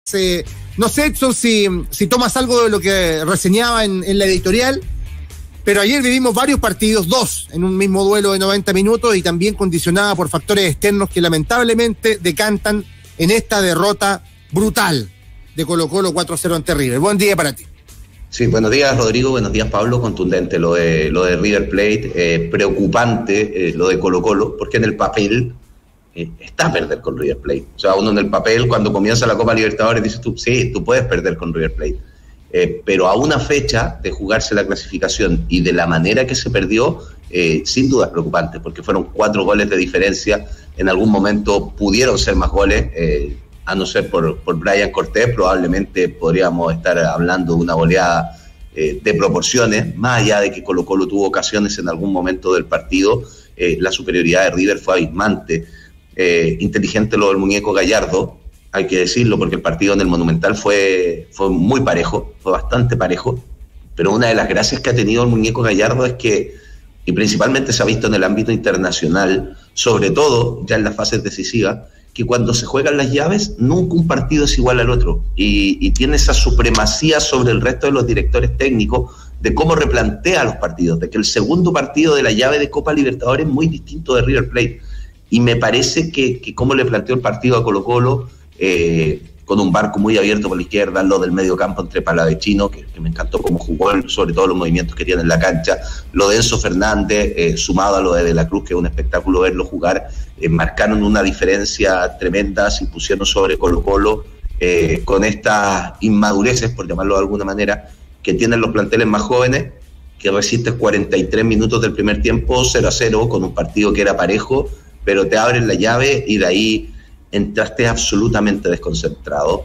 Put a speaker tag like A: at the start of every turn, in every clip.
A: No sé, Edson, si tomas algo de lo que reseñaba en la editorial, pero ayer vivimos varios partidos, 2 en un mismo duelo de 90 minutos y también condicionada por factores externos que lamentablemente decantan en esta derrota brutal de Colo-Colo 4-0 ante River. Buen día para ti.
B: Sí, buenos días Rodrigo, buenos días Pablo. Contundente lo de River Plate, preocupante lo de Colo-Colo, porque en el papel está a perder con River Plate. O sea, uno en el papel cuando comienza la Copa Libertadores dices tú, sí, tú puedes perder con River Plate. Pero a una fecha de jugarse la clasificación y de la manera que se perdió, sin duda es preocupante, porque fueron 4 goles de diferencia. En algún momento pudieron ser más goles, a no ser por Brian Cortés, probablemente podríamos estar hablando de una goleada de proporciones, más allá de que Colo-Colo tuvo ocasiones en algún momento del partido. La superioridad de River fue abismante. Inteligente lo del muñeco Gallardo, hay que decirlo, porque el partido en el Monumental fue muy parejo, fue bastante parejo, pero una de las gracias que ha tenido el muñeco Gallardo es que, y principalmente se ha visto en el ámbito internacional, sobre todo ya en las fases decisivas, que cuando se juegan las llaves, nunca un partido es igual al otro, y tiene esa supremacía sobre el resto de los directores técnicos de cómo replantea los partidos, de que el segundo partido de la llave de Copa Libertadores es muy distinto de River Plate, y me parece que cómo le planteó el partido a Colo-Colo, con un barco muy abierto por la izquierda, lo del medio campo entre Palavecino, que me encantó cómo jugó, sobre todo los movimientos que tiene en la cancha, lo de Enzo Fernández, sumado a lo de la Cruz, que es un espectáculo verlo jugar, marcaron una diferencia tremenda, se impusieron sobre Colo-Colo, con estas inmadureces, por llamarlo de alguna manera, que tienen los planteles más jóvenes, que resisten 43 minutos del primer tiempo, 0-0, con un partido que era parejo, pero te abren la llave y de ahí entraste absolutamente desconcentrado,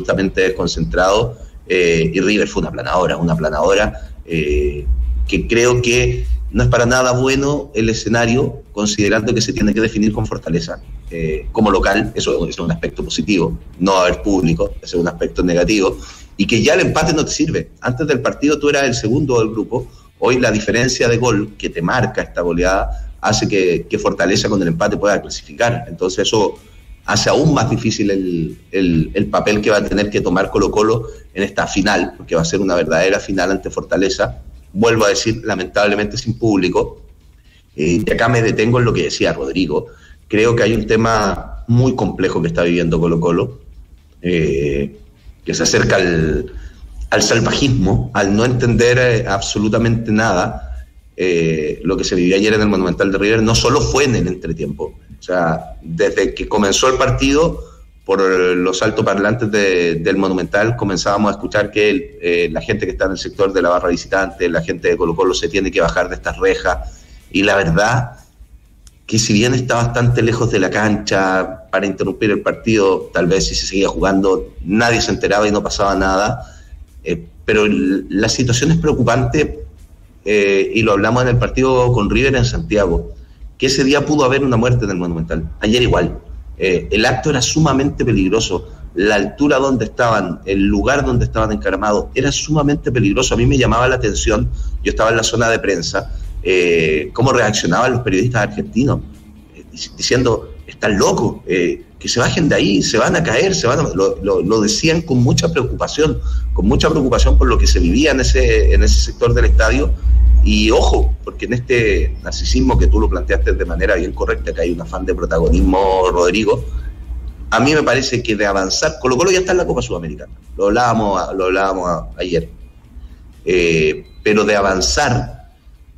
B: y River fue una planadora que creo que no es para nada bueno el escenario, considerando que se tiene que definir con fortaleza. Como local, eso es un aspecto positivo, no haber público, ese es un aspecto negativo, y que ya el empate no te sirve. Antes del partido tú eras el segundo del grupo, hoy la diferencia de gol que te marca esta goleada hace que Fortaleza con el empate pueda clasificar, entonces eso hace aún más difícil el papel que va a tener que tomar Colo-Colo en esta final, porque va a ser una verdadera final ante Fortaleza, vuelvo a decir, lamentablemente sin público. Y acá me detengo en lo que decía Rodrigo. Creo que hay un tema muy complejo que está viviendo Colo-Colo, que se acerca al salvajismo, al no entender absolutamente nada. Lo que se vivió ayer en el Monumental de River no solo fue en el entretiempo, o sea, desde que comenzó el partido, por los altoparlantes del Monumental comenzábamos a escuchar que la gente que está en el sector de la barra visitante, la gente de Colo-Colo se tiene que bajar de estas rejas, y la verdad que si bien está bastante lejos de la cancha para interrumpir el partido, tal vez si se seguía jugando nadie se enteraba y no pasaba nada, pero la situación es preocupante. Y lo hablamos en el partido con River en Santiago, que ese día pudo haber una muerte en el Monumental, ayer igual. El acto era sumamente peligroso, la altura donde estaban, el lugar donde estaban encaramados, era sumamente peligroso. A mí me llamaba la atención, yo estaba en la zona de prensa, cómo reaccionaban los periodistas argentinos, diciendo, están locos, que se bajen de ahí, se van a caer, lo decían con mucha preocupación por lo que se vivía en ese sector del estadio. Y ojo, porque en este narcisismo que tú lo planteaste de manera bien correcta, que hay un afán de protagonismo, Rodrigo, a mí me parece que de avanzar, Colo-Colo ya está en la Copa Sudamericana, lo hablábamos ayer, pero de avanzar,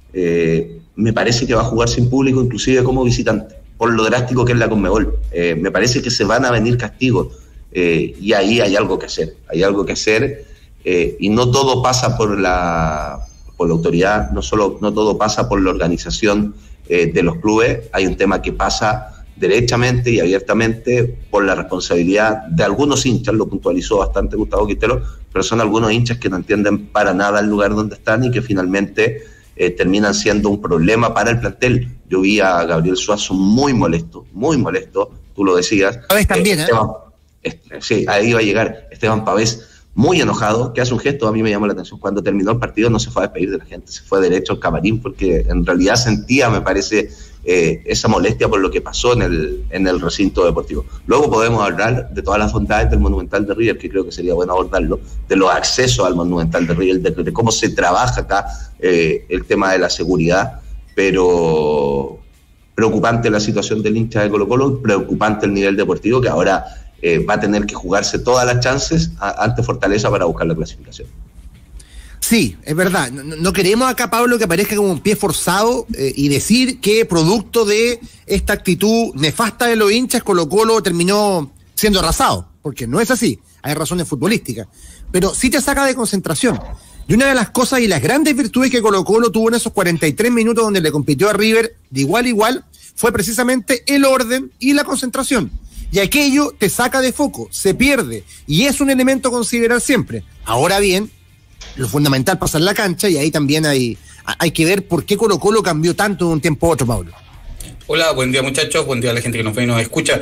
B: me parece que va a jugar sin público, inclusive como visitante, por lo drástico que es la Conmebol. Me parece que se van a venir castigos, y ahí hay algo que hacer, y no todo pasa por la autoridad, no todo pasa por la organización de los clubes. Hay un tema que pasa derechamente y abiertamente por la responsabilidad de algunos hinchas, lo puntualizó bastante Gustavo Quintero, pero son algunos hinchas que no entienden para nada el lugar donde están y que finalmente terminan siendo un problema para el plantel. Yo vi a Gabriel Suazo muy molesto, tú lo decías.
A: Pavés también,
B: sí, ahí iba a llegar, Esteban Pavés, muy enojado, que hace un gesto, a mí me llamó la atención, cuando terminó el partido no se fue a despedir de la gente, se fue derecho al camarín, porque en realidad sentía, me parece, esa molestia por lo que pasó en el recinto deportivo. Luego podemos hablar de todas las bondades del Monumental de River, que creo que sería bueno abordarlo, de los accesos al Monumental de River, de cómo se trabaja acá el tema de la seguridad, pero preocupante la situación del hincha de Colo-Colo, preocupante el nivel deportivo, que ahora va a tener que jugarse todas las chances ante Fortaleza para buscar la clasificación.
A: Sí, es verdad. No queremos acá, Pablo, que parezca como un pie forzado y decir que producto de esta actitud nefasta de los hinchas, Colo-Colo terminó siendo arrasado, porque no es así. Hay razones futbolísticas. Pero sí te saca de concentración. Y una de las cosas y las grandes virtudes que Colo-Colo tuvo en esos 43 minutos donde le compitió a River de igual a igual fue precisamente el orden y la concentración. Y aquello te saca de foco, se pierde, y es un elemento a considerar siempre. Ahora bien, lo fundamental pasa en la cancha, y ahí también hay que ver por qué Colo-Colo cambió tanto de un tiempo a otro, Pablo.
C: Hola, buen día muchachos, buen día a la gente que nos ve y nos escucha.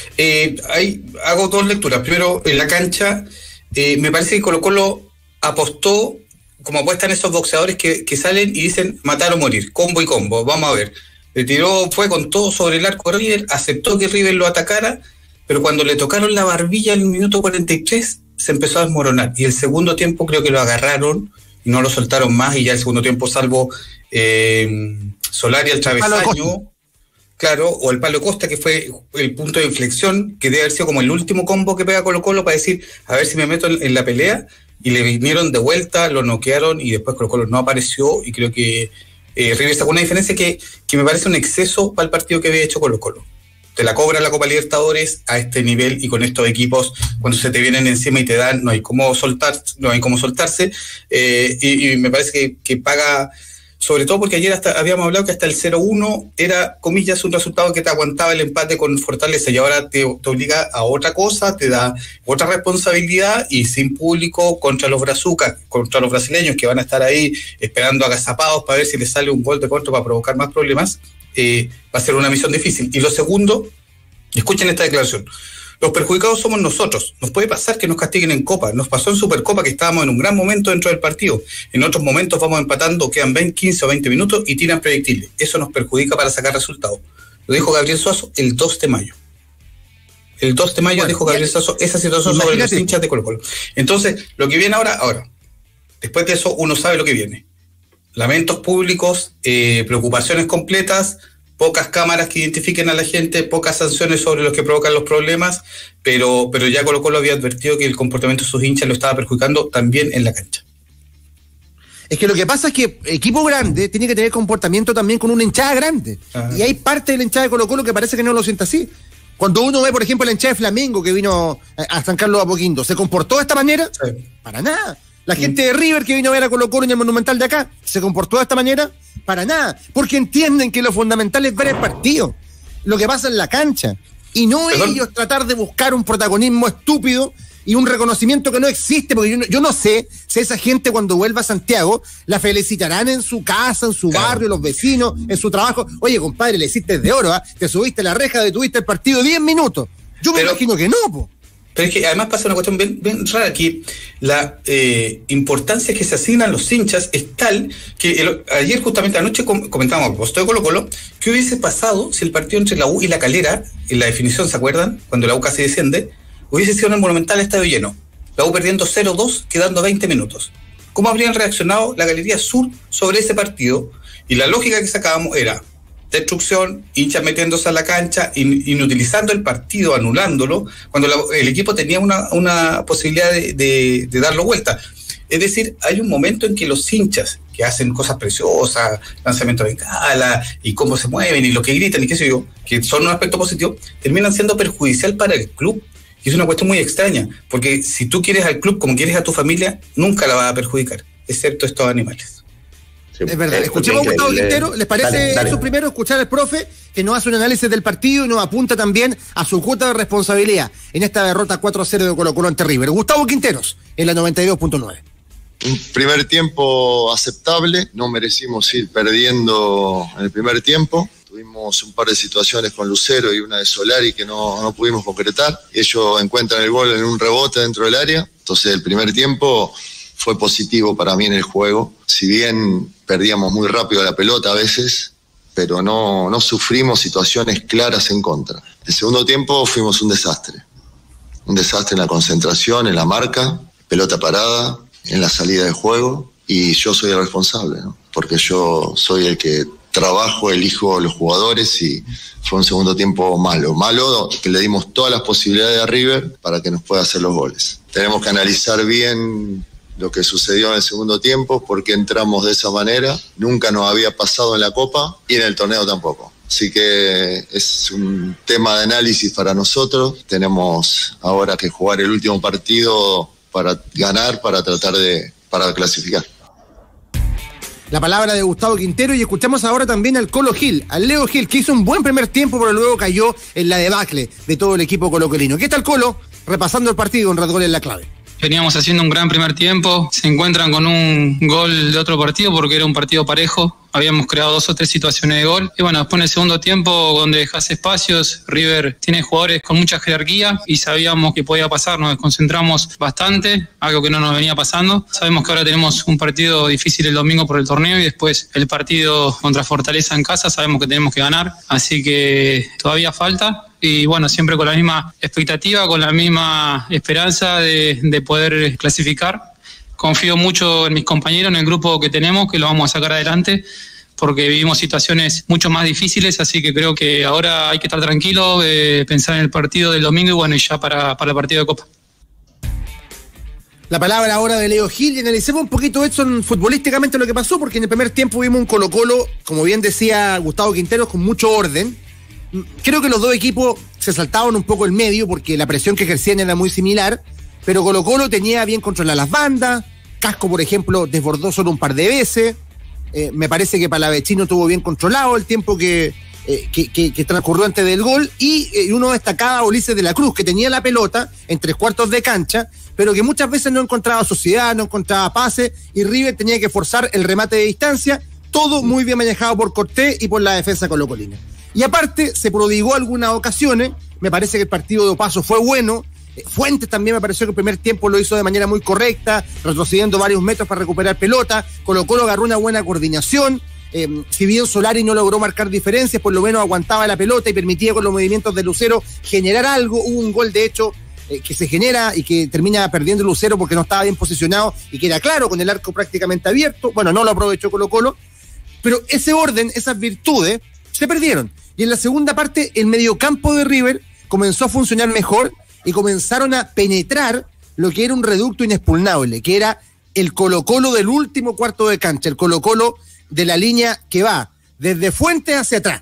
C: Hago dos lecturas. Primero, en la cancha, me parece que Colo-Colo apostó, como apuestan esos boxeadores que salen y dicen matar o morir, combo y combo, vamos a ver. Le tiró, fue con todo sobre el arco River, aceptó que River lo atacara, pero cuando le tocaron la barbilla en el minuto 43 se empezó a desmoronar, y el segundo tiempo creo que lo agarraron y no lo soltaron más, y ya el segundo tiempo, salvo Solari al travesaño, claro, o el palo Costa, que fue el punto de inflexión, que debe haber sido como el último combo que pega Colo-Colo para decir, a ver si me meto en la pelea, y le vinieron de vuelta, lo noquearon, y después Colo-Colo no apareció, y creo que River sacó una diferencia que me parece un exceso para el partido que había hecho Colo-Colo. Te la cobra la Copa Libertadores a este nivel y con estos equipos, cuando se te vienen encima y te dan, no hay cómo soltarse, y me parece que paga, sobre todo porque ayer habíamos hablado que hasta el 0-1 era, comillas, un resultado que te aguantaba el empate con Fortaleza, y ahora te obliga a otra cosa, te da otra responsabilidad, y sin público contra los brazucas, contra los brasileños que van a estar ahí esperando agazapados para ver si les sale un gol de contra para provocar más problemas. Va a ser una misión difícil. Y lo segundo, escuchen esta declaración: los perjudicados somos nosotros. Nos puede pasar que nos castiguen en Copa. Nos pasó en Supercopa que estábamos en un gran momento dentro del partido. En otros momentos vamos empatando, quedan 15 o 20 minutos y tiran proyectiles. Eso nos perjudica para sacar resultados. Lo dijo Gabriel Suazo el 2 de mayo. El 2 de mayo dijo Gabriel Suazo esa situación sobre los hinchas de Colo-Colo. Entonces, lo que viene ahora, después de eso uno sabe lo que viene. Lamentos públicos, preocupaciones completas, pocas cámaras que identifiquen a la gente, pocas sanciones sobre los que provocan los problemas, pero ya Colo-Colo había advertido que el comportamiento de sus hinchas lo estaba perjudicando también en la cancha.
A: Es que lo que pasa es que equipo grande tiene que tener comportamiento también con una hinchada grande. Y hay parte de la hinchada de Colo-Colo que parece que no lo siente así. Cuando uno ve, por ejemplo, la hinchada de Flamengo que vino a San Carlos de Apoquindo, ¿se comportó de esta manera? Sí. Para nada. La gente de River que vino a ver a Colo-Colo en el Monumental de acá, ¿se comportó de esta manera? Para nada, porque entienden que lo fundamental es ver el partido, lo que pasa en la cancha, y no ellos tratar de buscar un protagonismo estúpido y un reconocimiento que no existe, porque yo no sé si esa gente cuando vuelva a Santiago la felicitarán en su casa, en su barrio, los vecinos, en su trabajo. Oye, compadre, le hiciste de oro, te subiste la reja, detuviste el partido 10 minutos. Yo me imagino que no, po.
C: Pero es que además pasa una cuestión bien rara, que la importancia que se asignan los hinchas es tal que ayer justamente anoche comentábamos a propósito de Colo-Colo, ¿qué hubiese pasado si el partido entre la U y la Calera, en la definición, ¿se acuerdan? Cuando la U casi desciende, hubiese sido en el Monumental estadio lleno, la U perdiendo 0-2, quedando 20 minutos. ¿Cómo habrían reaccionado la Galería Sur sobre ese partido? Y la lógica que sacábamos era destrucción, hinchas metiéndose a la cancha, inutilizando el partido, anulándolo, cuando el equipo tenía una posibilidad de darlo vuelta. Es decir, hay un momento en que los hinchas, que hacen cosas preciosas, lanzamiento de bengala, y cómo se mueven, y lo que gritan, y qué sé yo, que son un aspecto positivo, terminan siendo perjudicial para el club. Y es una cuestión muy extraña, porque si tú quieres al club como quieres a tu familia, nunca la vas a perjudicar, excepto estos animales.
A: Sí, es verdad. Escuchemos a Gustavo Quintero. ¿Les parece eso primero? Escuchar al profe que nos hace un análisis del partido y nos apunta también a su cuota de responsabilidad en esta derrota 4-0 de Colo-Colo ante River. Gustavo Quinteros, en la 92.9.
D: Un primer tiempo aceptable, no merecimos ir perdiendo en el primer tiempo. Tuvimos un par de situaciones con Lucero y una de Solari que no pudimos concretar. Ellos encuentran el gol en un rebote dentro del área Entonces el primer tiempo fue positivo para mí en el juego. Si bien perdíamos muy rápido la pelota a veces, pero no sufrimos situaciones claras en contra. El segundo tiempo fuimos un desastre en la concentración, en la marca, pelota parada, en la salida de juego, y yo soy el responsable, ¿no? Porque yo soy el que trabajo, elijo los jugadores, y fue un segundo tiempo malo que le dimos todas las posibilidades a River para que nos pueda hacer los goles. Tenemos que analizar bien lo que sucedió en el segundo tiempo, por qué entramos de esa manera. Nunca nos había pasado en la Copa y en el torneo tampoco. Así que es un tema de análisis para nosotros. Tenemos ahora que jugar el último partido para ganar, para clasificar.
A: La palabra de Gustavo Quintero, y escuchamos ahora también al Colo Gil, al Leo Gil, que hizo un buen primer tiempo, pero luego cayó en la debacle de todo el equipo colocolino. ¿Qué tal, Colo? Repasando el partido, un Red Gol en la clave.
E: Veníamos haciendo un gran primer tiempo, se encuentran con un gol de otro partido porque era un partido parejo, habíamos creado 2 o 3 situaciones de gol, y bueno, después en el segundo tiempo, donde dejas espacios, River tiene jugadores con mucha jerarquía y sabíamos que podía pasar, nos desconcentramos bastante, algo que no nos venía pasando. Sabemos que ahora tenemos un partido difícil el domingo por el torneo y después el partido contra Fortaleza en casa, sabemos que tenemos que ganar, así que todavía falta. Y bueno, siempre con la misma expectativa, con la misma esperanza de poder clasificar. Confío mucho en mis compañeros, en el grupo que tenemos, que lo vamos a sacar adelante, porque vivimos situaciones mucho más difíciles, así que creo que ahora hay que estar tranquilo, pensar en el partido del domingo y bueno, y ya para el partido de Copa.
A: La palabra ahora de Leo Gil, y analicemos un poquito, Edson, futbolísticamente lo que pasó, porque en el primer tiempo vimos un Colo-Colo, como bien decía Gustavo Quintero, con mucho orden. Creo que los dos equipos se saltaban un poco el medio porque la presión que ejercían era muy similar, pero Colo-Colo tenía bien controladas las bandas. Casco, por ejemplo, desbordó solo un par de veces. Me parece que Palavecino tuvo bien controlado el tiempo que transcurrió antes del gol, y uno destacaba a Ulises de la Cruz, que tenía la pelota en 3/4 de cancha, pero que muchas veces no encontraba sociedad, no encontraba pase, y River tenía que forzar el remate de distancia, todo muy bien manejado por Cortés y por la defensa colocolina. Y aparte, se prodigó algunas ocasiones. Me parece que el partido de Opaso fue bueno. Fuentes también me pareció que el primer tiempo lo hizo de manera muy correcta, retrocediendo varios metros para recuperar pelota. Colo-Colo agarró una buena coordinación. Si bien Solari no logró marcar diferencias, por lo menos aguantaba la pelota y permitía con los movimientos de Lucero generar algo. Hubo un gol, de hecho, que se genera y que termina perdiendo Lucero porque no estaba bien posicionado y que era claro, con el arco prácticamente abierto. Bueno, no lo aprovechó Colo-Colo, pero ese orden, esas virtudes, se perdieron. Y en la segunda parte, el mediocampo de River comenzó a funcionar mejor y comenzaron a penetrar lo que era un reducto inexpugnable, que era el Colo-Colo del último cuarto de cancha, el Colo-Colo de la línea que va desde Fuentes hacia atrás.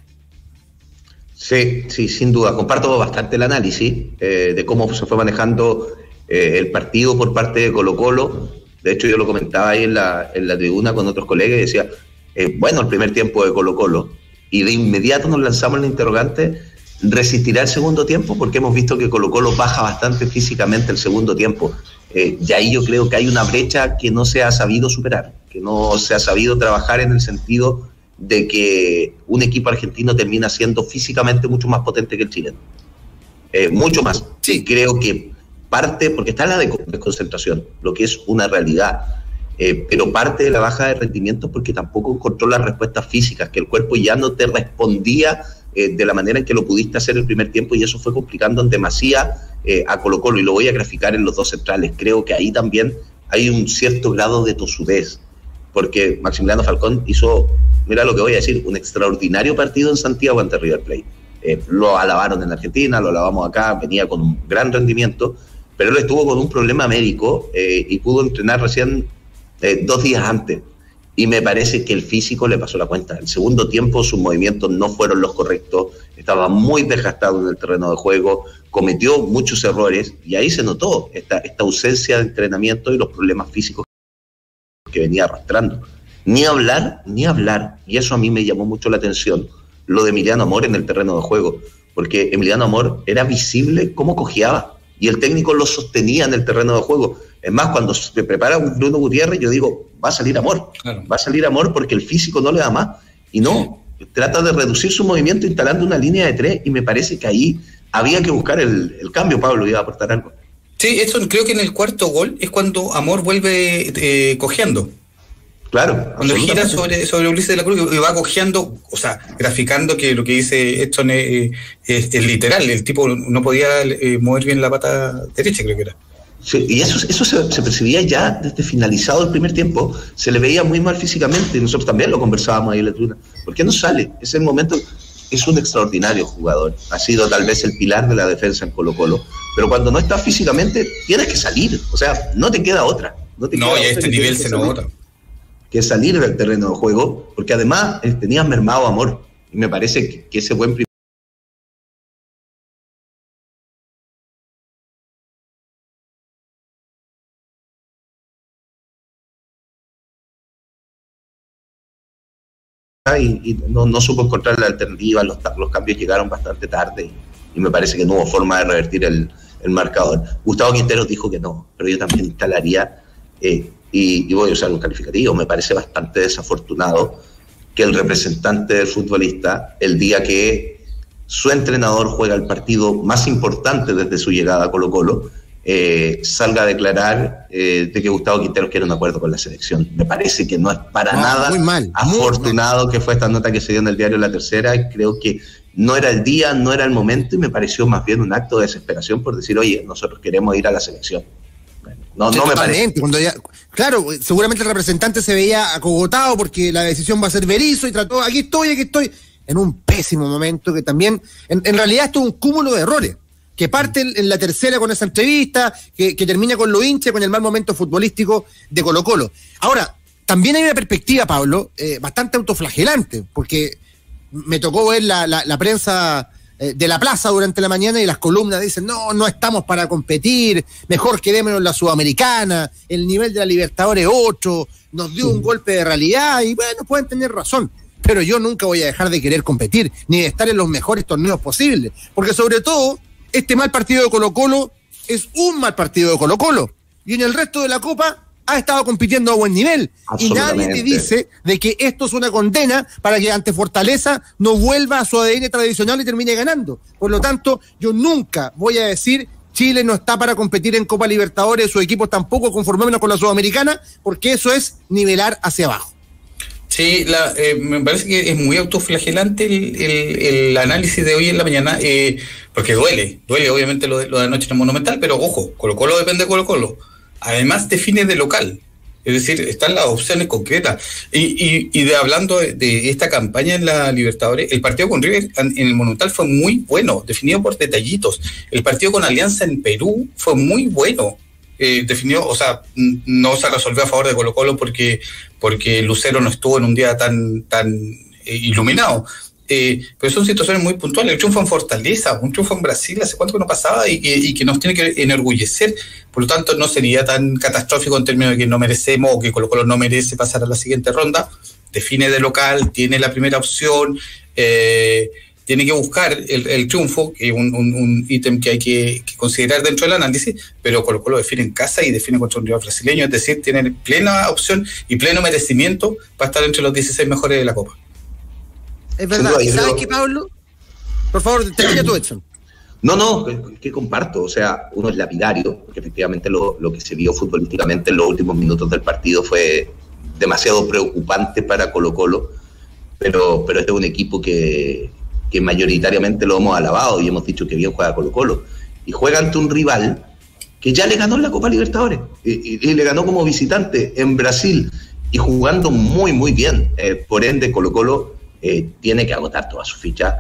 B: Sí, sin duda. Comparto bastante el análisis de cómo se fue manejando el partido por parte de Colo-Colo. De hecho, yo lo comentaba ahí en la tribuna con otros colegas y decía, bueno, el primer tiempo de Colo-Colo, y de inmediato nos lanzamos el interrogante, ¿resistirá el segundo tiempo? Porque hemos visto que Colo-Colo baja bastante físicamente el segundo tiempo. Y ahí yo creo que hay una brecha que no se ha sabido superar, que no se ha sabido trabajar en el sentido de que un equipo argentino termina siendo físicamente mucho más potente que el chileno. Mucho más. Sí. Y creo que parte, porque está la desconcentración, lo que es una realidad, pero parte de la baja de rendimiento porque tampoco encontró las respuestas físicas, que el cuerpo ya no te respondía de la manera en que lo pudiste hacer el primer tiempo, y eso fue complicando en demasía a Colo-Colo, y lo voy a graficar en los dos centrales. Creo que ahí también hay un cierto grado de tosudez, porque Maximiliano Falcón hizo, mira lo que voy a decir, un extraordinario partido en Santiago ante River Plate. Lo alabaron en Argentina, lo alabamos acá, venía con un gran rendimiento, pero él estuvo con un problema médico y pudo entrenar recién 2 días antes, y me parece que el físico le pasó la cuenta. El segundo tiempo sus movimientos no fueron los correctos, estaba muy desgastado en el terreno de juego, cometió muchos errores, y ahí se notó esta ausencia de entrenamiento y los problemas físicos que venía arrastrando. Ni hablar, y eso a mí me llamó mucho la atención, lo de Emiliano Amor en el terreno de juego, porque Emiliano Amor era visible cómo cojeaba, y el técnico lo sostenía en el terreno de juego. Es más, cuando se prepara un Bruno Gutiérrez, yo digo, va a salir Amor, claro. Va a salir Amor porque el físico no le da más, y no, trata de reducir su movimiento instalando una línea de 3, y me parece que ahí había que buscar el cambio. Pablo, iba a aportar algo.
C: Sí, eso creo que en el cuarto gol es cuando Amor vuelve cojeando.
B: Claro.
C: Cuando gira sobre Ulises de la Cruz y va cojeando, o sea, graficando que lo que dice Edson es literal. El tipo no podía mover bien la pata derecha, creo que era.
B: Sí, y eso se percibía ya desde finalizado el primer tiempo. Se le veía muy mal físicamente. Nosotros también lo conversábamos ahí en la tribuna. ¿Por qué no sale? Es el momento. Es un extraordinario jugador. Ha sido tal vez el pilar de la defensa en Colo-Colo. Pero cuando no estás físicamente, tienes que salir. O sea, no te queda otra.
C: Y a este nivel se nota.
B: Que salir del terreno de juego, porque además tenías mermado Amor, y me parece que ese buen y no supo encontrar la alternativa, los cambios llegaron bastante tarde y me parece que no hubo forma de revertir el marcador. Gustavo Quinteros dijo que no, pero yo también instalaría y voy a usar un calificativo. Me parece bastante desafortunado que el representante del futbolista, el día que su entrenador juega el partido más importante desde su llegada a Colo-Colo, salga a declarar de que Gustavo Quinteros quiere un acuerdo con la selección. Me parece que no es para nada
A: muy mal,
B: afortunado
A: muy mal.
B: Que fue esta nota que se dio en el diario La Tercera. Creo que no era el día, no era el momento, y me pareció más bien un acto de desesperación por decir, oye, nosotros queremos ir a la selección. No me parece.
A: Claro, seguramente el representante se veía acogotado porque la decisión va a ser Berizzo y trató, aquí estoy, en un pésimo momento que también, en realidad esto es un cúmulo de errores, que parte en la tercera con esa entrevista, que termina con lo hincha, con el mal momento futbolístico de Colo-Colo. Ahora, también hay una perspectiva, Pablo, bastante autoflagelante, porque me tocó ver la prensa de la plaza durante la mañana y las columnas dicen, no estamos para competir, mejor quedémonos en la Sudamericana, el nivel de la Libertadores 8, nos dio un golpe de realidad y bueno, pueden tener razón, pero yo nunca voy a dejar de querer competir, ni de estar en los mejores torneos posibles, porque sobre todo, este mal partido de Colo-Colo es un mal partido de Colo-Colo, y en el resto de la Copa ha estado compitiendo a buen nivel, y nadie te dice de que esto es una condena para que ante Fortaleza no vuelva a su ADN tradicional y termine ganando. Por lo tanto, yo nunca voy a decir Chile no está para competir en Copa Libertadores, su equipo tampoco, conformémonos con la Sudamericana, porque eso es nivelar hacia abajo.
C: Sí, me parece que es muy autoflagelante el análisis de hoy en la mañana, porque duele obviamente lo de anoche en el Monumental, pero ojo, Colo-Colo depende de Colo-Colo. Además define de local, es decir, están las opciones concretas. Hablando de esta campaña en la Libertadores, el partido con River en el Monumental fue muy bueno, definido por detallitos. El partido con Alianza en Perú fue muy bueno, definió, o sea, no se resolvió a favor de Colo-Colo porque Lucero no estuvo en un día tan iluminado. Pero son situaciones muy puntuales. El triunfo en Fortaleza, un triunfo en Brasil, hace cuánto que no pasaba y que nos tiene que enorgullecer. Por lo tanto, no sería tan catastrófico en términos de que no merecemos o que Colo-Colo no merece pasar a la siguiente ronda. Define de local, tiene la primera opción, tiene que buscar el triunfo, que es un ítem que hay que considerar dentro del análisis, pero Colo-Colo define en casa y define contra un rival brasileño, es decir, tiene plena opción y pleno merecimiento para estar entre los 16 mejores de la Copa.
A: Es verdad. ¿Y sabes qué, Pablo? Por favor, termina tú, Edson.
B: No, que comparto. O sea, uno es lapidario, porque efectivamente lo que se vio futbolísticamente en los últimos minutos del partido fue demasiado preocupante para Colo-Colo, pero este es un equipo que mayoritariamente lo hemos alabado y hemos dicho que bien juega Colo-Colo. Y juega ante un rival que ya le ganó en la Copa Libertadores y le ganó como visitante en Brasil y jugando muy, muy bien. Por ende, Colo-Colo tiene que agotar toda su ficha.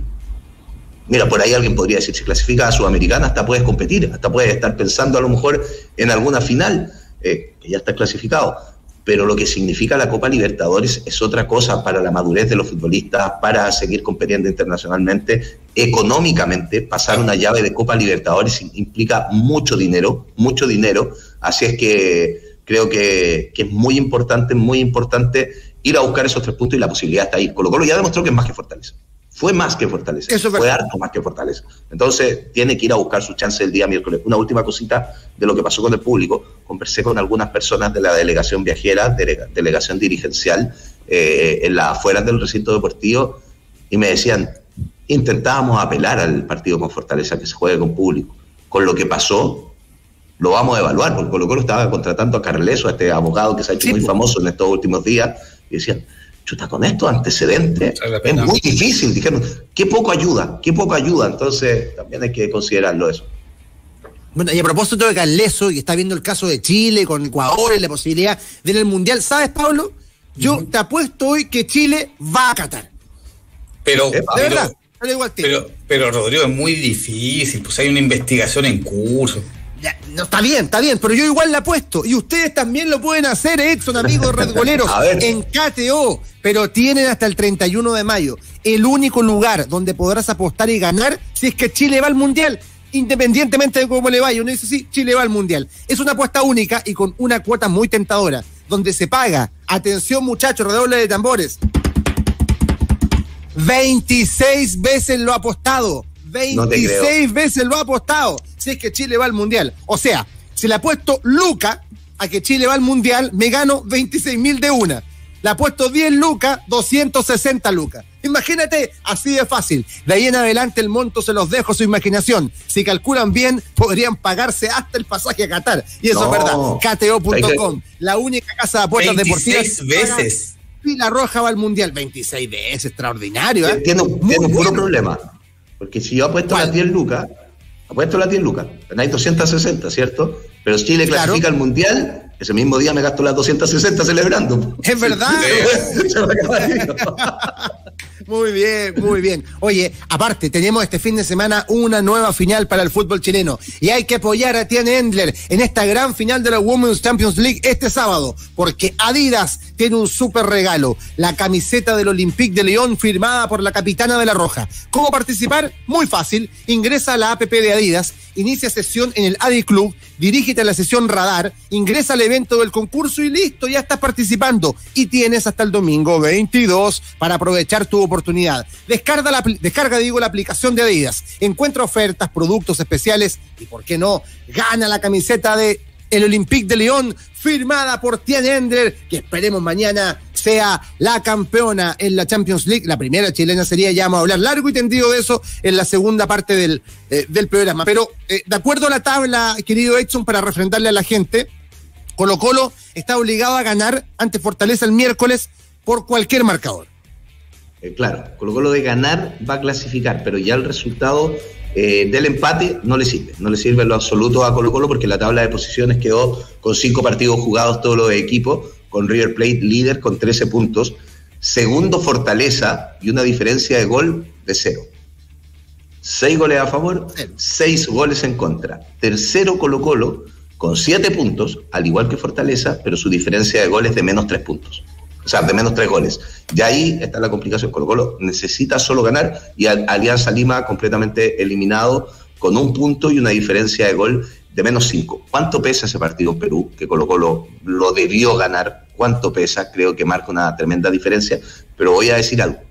B: Mira, por ahí alguien podría decir, si clasifica a Sudamericana, hasta puedes competir, hasta puedes estar pensando a lo mejor en alguna final, que ya está clasificado. Pero lo que significa la Copa Libertadores es otra cosa para la madurez de los futbolistas, para seguir compitiendo internacionalmente. Económicamente, pasar una llave de Copa Libertadores implica mucho dinero, así es que creo que es muy importante ir a buscar esos 3 puntos y la posibilidad está ahí. Colo-Colo ya demostró que es más que Fortaleza. Fue más que Fortaleza. Fue harto más que Fortaleza. Entonces, tiene que ir a buscar su chance el día miércoles. Una última cosita de lo que pasó con el público. Conversé con algunas personas de la delegación viajera, delegación dirigencial, en las afueras del recinto deportivo, y me decían, intentábamos apelar al partido con Fortaleza que se juegue con público. Con lo que pasó, lo vamos a evaluar, porque Colo-Colo estaba contratando a Carleso, a este abogado que se ha hecho muy famoso en estos últimos días, y decían, chuta, con estos antecedentes es muy difícil. Dijeron, qué poco ayuda. Entonces también hay que considerarlo eso.
A: Bueno, y a propósito de Carleso, y está viendo el caso de Chile con Ecuador y la posibilidad de ir al Mundial, ¿sabes, Pablo? Yo te apuesto hoy que Chile va a Qatar.
C: Pero,
A: de verdad, no le digo al tío.
C: Pero Rodrigo, es muy difícil, pues hay una investigación en curso.
A: Ya, no, está bien, pero yo igual la apuesto. Y ustedes también lo pueden hacer, Edson, amigos redgoleros, en KTO. Pero tienen hasta el 31 de mayo. El único lugar donde podrás apostar y ganar si es que Chile va al Mundial. Independientemente de cómo le vaya, uno dice, sí, Chile va al Mundial. Es una apuesta única y con una cuota muy tentadora, donde se paga, atención muchachos, redoble de tambores, 26 veces lo ha apostado. 26 veces lo ha apostado si es que Chile va al Mundial. O sea, si le apuesto Luca a que Chile va al Mundial, me gano 26.000 de una. Le apuesto 10 lucas, 260 lucas. Imagínate, así de fácil. De ahí en adelante el monto se los dejo a su imaginación. Si calculan bien, podrían pagarse hasta el pasaje a Qatar. Y eso es verdad. KTO.com, la única casa de apuestas deportivas.
C: 26 veces.
A: Y la Roja va al Mundial. 26 veces, extraordinario.
B: Tiene un puro problema. Porque si yo apuesto las 10 lucas, ganáis 260, ¿cierto? Pero si Chile clasifica al Mundial, ese mismo día me gasto las 260 celebrando.
A: Es verdad. Muy bien. Oye, aparte, tenemos este fin de semana una nueva final para el fútbol chileno. Y hay que apoyar a Tiene Endler en esta gran final de la Women's Champions League este sábado. Porque Adidas tiene un súper regalo. La camiseta del Olympique de Lyon firmada por la capitana de la Roja. ¿Cómo participar? Muy fácil. Ingresa a la app de Adidas, inicia sesión en el Adi Club, dirígete a la sesión Radar, ingresa al evento del concurso y listo, ya estás participando. Y tienes hasta el domingo 22 para aprovechar tu oportunidad. Descarga la aplicación de Adidas. Encuentra ofertas, productos especiales y, ¿por qué no?, gana la camiseta de el Olympique de Lyon, firmada por Tiene Endler, que esperemos mañana sea la campeona en la Champions League. La primera chilena sería, ya vamos a hablar largo y tendido de eso en la segunda parte del programa. Pero de acuerdo a la tabla, querido Edson, para refrendarle a la gente, Colo-Colo está obligado a ganar ante Fortaleza el miércoles por cualquier marcador.
B: Claro, Colo-Colo de ganar va a clasificar, pero ya el resultado del empate no le sirve en lo absoluto a Colo-Colo, porque la tabla de posiciones quedó con 5 partidos jugados todos los equipos, con River Plate líder con 13 puntos, segundo Fortaleza y una diferencia de gol de 0. 6 goles a favor, 6 goles en contra. Tercero Colo-Colo con 7 puntos, al igual que Fortaleza, pero su diferencia de goles de menos 3 puntos. O sea, de menos 3 goles. Y ahí está la complicación. Colo-Colo necesita solo ganar y Alianza Lima completamente eliminado con 1 punto y una diferencia de gol de menos 5. ¿Cuánto pesa ese partido en Perú? Que Colo-Colo lo debió ganar. ¿Cuánto pesa? Creo que marca una tremenda diferencia. Pero voy a decir algo.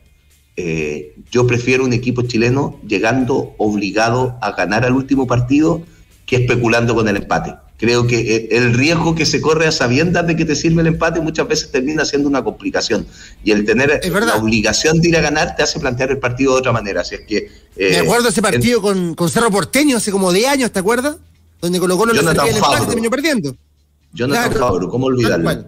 B: Yo prefiero un equipo chileno llegando obligado a ganar al último partido que especulando con el empate. Creo que el riesgo que se corre a sabiendas de que te sirve el empate muchas veces termina siendo una complicación. Y el tener la obligación de ir a ganar te hace plantear el partido de otra manera. Así es que,
A: me acuerdo ese partido con Cerro Porteño hace como 10 años, ¿te acuerdas? Donde Colo-Colo le servía el empate y terminó perdiendo.
B: Jonathan Fabro, ¿cómo olvidarlo?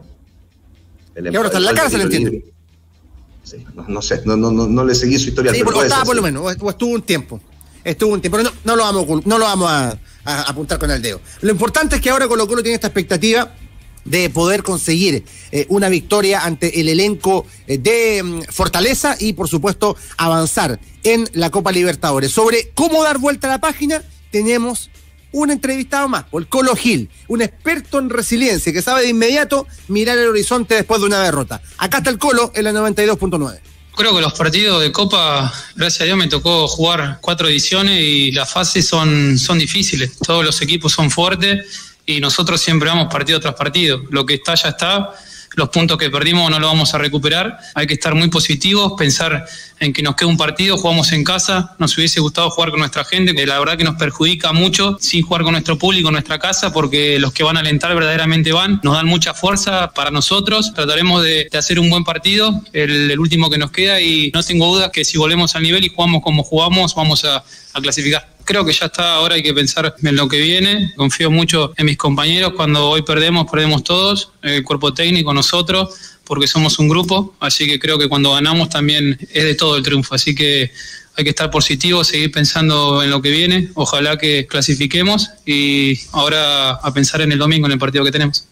A: Y ahora está en la cárcel, entiendo.
B: Sí, no sé, no le seguí su historia.
A: Sí, pero estaba por lo menos, o estuvo un tiempo. Pero no lo vamos a apuntar con el dedo. Lo importante es que ahora Colo-Colo tiene esta expectativa de poder conseguir una victoria ante el elenco de Fortaleza y, por supuesto, avanzar en la Copa Libertadores. Sobre cómo dar vuelta a la página, tenemos un entrevistado más, el Colo Gil, un experto en resiliencia que sabe de inmediato mirar el horizonte después de una derrota. Acá está el Colo en la 92.9.
E: Creo que los partidos de Copa, gracias a Dios, me tocó jugar 4 ediciones y las fases son difíciles. Todos los equipos son fuertes y nosotros siempre vamos partido tras partido. Lo que está, ya está. Los puntos que perdimos no los vamos a recuperar. Hay que estar muy positivos, pensar en que nos queda un partido, jugamos en casa. Nos hubiese gustado jugar con nuestra gente, que la verdad que nos perjudica mucho sin jugar con nuestro público en nuestra casa, porque los que van a alentar verdaderamente nos dan mucha fuerza para nosotros. Trataremos de hacer un buen partido, el último que nos queda, y no tengo dudas que si volvemos al nivel y jugamos como jugamos, vamos a clasificar. creo que ya está, ahora hay que pensar en lo que viene. Confío mucho en mis compañeros. Cuando hoy perdemos todos, el cuerpo técnico, nosotros, porque somos un grupo, así que creo que cuando ganamos también es de todo el triunfo, así que hay que estar positivo, seguir pensando en lo que viene, ojalá que clasifiquemos y ahora a pensar en el domingo, en el partido que tenemos.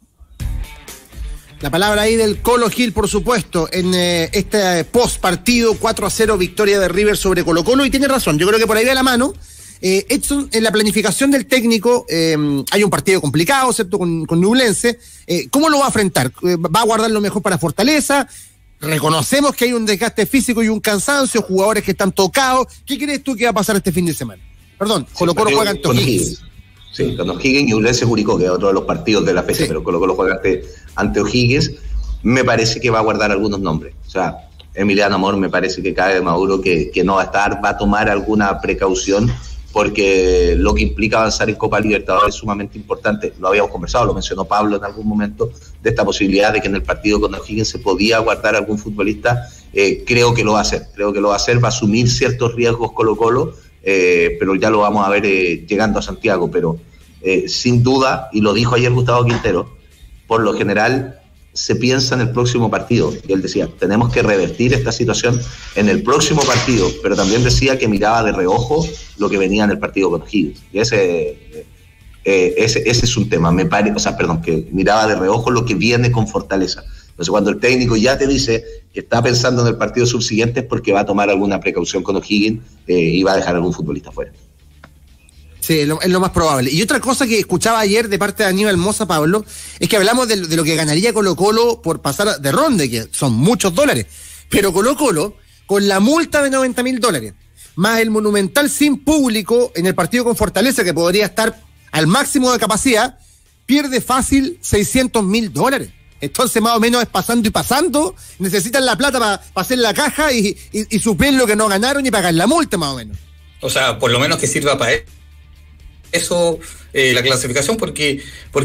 A: La palabra ahí del Colo Gil, por supuesto, en este post partido 4-0 victoria de River sobre Colo Colo, y tiene razón, yo creo que por ahí va la mano. Edson, en la planificación del técnico hay un partido complicado, ¿cierto? Con Ñublense. ¿Cómo lo va a enfrentar? ¿Va a guardar lo mejor para Fortaleza? Reconocemos que hay un desgaste físico y un cansancio, jugadores que están tocados. ¿Qué crees tú que va a pasar este fin de semana? Perdón, Colo Colo juega ante O'Higgins.
B: Sí, con O'Higgins y Ñublense Curicó, que es otro de los partidos de la fecha, sí. Pero Colo Colo juega ante O'Higgins. Me parece que va a guardar algunos nombres. O sea, Emiliano Amor me parece que cae de Maduro que no va a estar, va a tomar alguna precaución, porque lo que implica avanzar en Copa Libertadores es sumamente importante. Lo habíamos conversado, lo mencionó Pablo en algún momento, de esta posibilidad de que en el partido con O'Higgins se podía guardar algún futbolista. Creo que lo va a hacer, va a asumir ciertos riesgos Colo Colo, pero ya lo vamos a ver llegando a Santiago. Pero sin duda, y lo dijo ayer Gustavo Quintero, por lo general se piensa en el próximo partido, y él decía, tenemos que revertir esta situación en el próximo partido, pero también decía que miraba de reojo lo que venía en el partido con O'Higgins, y ese es un tema, que miraba de reojo lo que viene con Fortaleza. Entonces, cuando el técnico ya te dice que está pensando en el partido subsiguiente, es porque va a tomar alguna precaución con O'Higgins y va a dejar algún futbolista fuera.
A: Sí, es lo más probable. Y otra cosa que escuchaba ayer de parte de Aníbal Mosa, Pablo, es que hablamos de lo que ganaría Colo Colo por pasar de ronda, que son muchos dólares. Pero Colo Colo, con la multa de $90,000, más el Monumental sin público en el partido con Fortaleza, que podría estar al máximo de capacidad, pierde fácil $600,000. Entonces, más o menos es pasando y pasando. Necesitan la plata para hacer la caja y suplir lo que no ganaron y pagar la multa, más o menos.
C: O sea, por lo menos que sirva para eso la clasificación, porque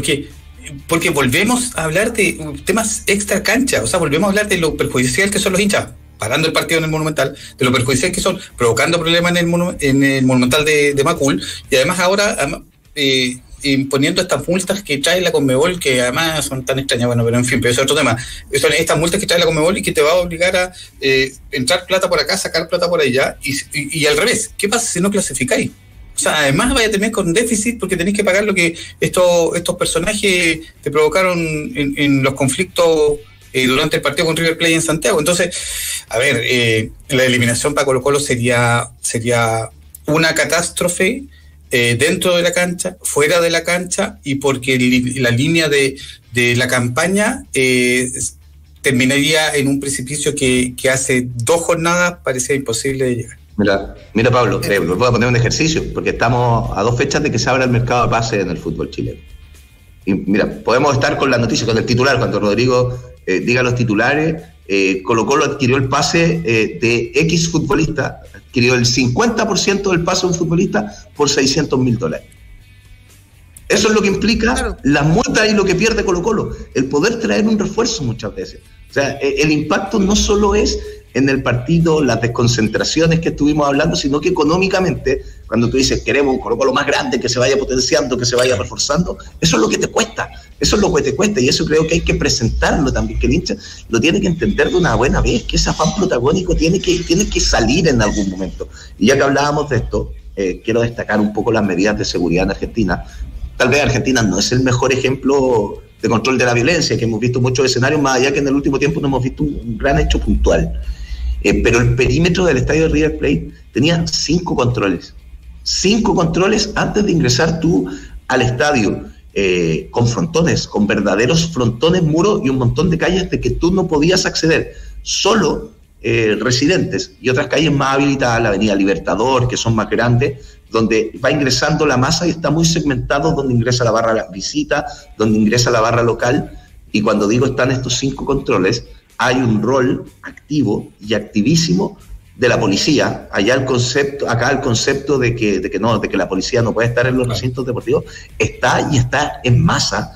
C: volvemos a hablar de temas extra cancha, o sea, volvemos a hablar de lo perjudicial que son los hinchas parando el partido en el Monumental, de lo perjudicial que son provocando problemas en el Monumental de Macul, y además ahora imponiendo estas multas que trae la Conmebol, que además son tan extrañas, bueno, pero en fin, pero es otro tema. Son estas multas que trae la Conmebol y que te va a obligar a entrar plata por acá, sacar plata por allá, y al revés. ¿Qué pasa si no clasificáis? O sea, además vaya a tener con déficit porque tenéis que pagar lo que estos personajes te provocaron en los conflictos durante el partido con River Plate en Santiago. Entonces, a ver, la eliminación para Colo Colo sería una catástrofe dentro de la cancha, fuera de la cancha, y porque la línea de la campaña terminaría en un precipicio que hace 2 jornadas parecía imposible de llegar.
B: Mira Pablo, voy a poner un ejercicio, porque estamos a 2 fechas de que se abra el mercado de pases en el fútbol chileno. Y mira, podemos estar con la noticia, con el titular, cuando Rodrigo diga los titulares. Colo Colo adquirió el pase de X futbolista, adquirió el 50% del pase de un futbolista por $600,000. Eso es lo que implica las multas y lo que pierde Colo Colo, el poder traer un refuerzo muchas veces. O sea, el impacto no solo es en el partido, las desconcentraciones que estuvimos hablando, sino que económicamente, cuando tú dices queremos un Colo Colo más grande, que se vaya potenciando, que se vaya reforzando, eso es lo que te cuesta, y eso creo que hay que presentarlo también, que el hincha lo tiene que entender de una buena vez, que ese afán protagónico tiene que salir en algún momento. Y ya que hablábamos de esto, quiero destacar un poco las medidas de seguridad en Argentina. Tal vez Argentina no es el mejor ejemplo de control de la violencia, que hemos visto muchos escenarios, más allá que en el último tiempo no hemos visto un gran hecho puntual. Pero el perímetro del estadio de River Plate tenía 5 controles. 5 controles antes de ingresar tú al estadio, con frontones, con verdaderos frontones, muros y un montón de calles de que tú no podías acceder. Solo residentes y otras calles más habilitadas, la avenida Libertador, que son más grandes, donde va ingresando la masa y está muy segmentado, donde ingresa la barra visita, donde ingresa la barra local. Y cuando digo están estos 5 controles, hay un rol activo y activísimo de la policía. Acá el concepto de que la policía no puede estar en los recintos deportivos está en masa.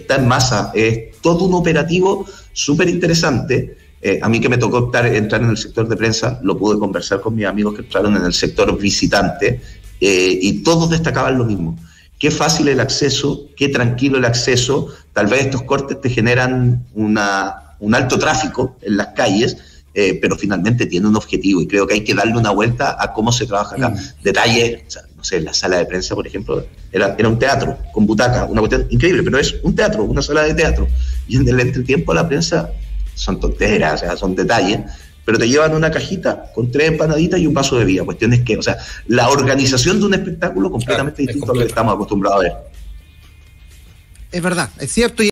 B: Es todo un operativo súper interesante. A mí que me tocó entrar en el sector de prensa, lo pude conversar con mis amigos que entraron en el sector visitante, y todos destacaban lo mismo. Qué fácil el acceso, qué tranquilo el acceso. Tal vez estos cortes te generan un alto tráfico en las calles, pero finalmente tiene un objetivo y creo que hay que darle una vuelta a cómo se trabaja acá. Detalles, o sea, no sé, la sala de prensa, por ejemplo, era un teatro con butaca, una cuestión increíble, pero es un teatro, una sala de teatro. Y en el entretiempo la prensa son tonteras, o sea, son detalles, pero te llevan una cajita con 3 empanaditas y un vaso de bebida. Cuestiones que, o sea, la organización de un espectáculo completamente distinto a lo que estamos acostumbrados a ver.
A: Es verdad, es cierto.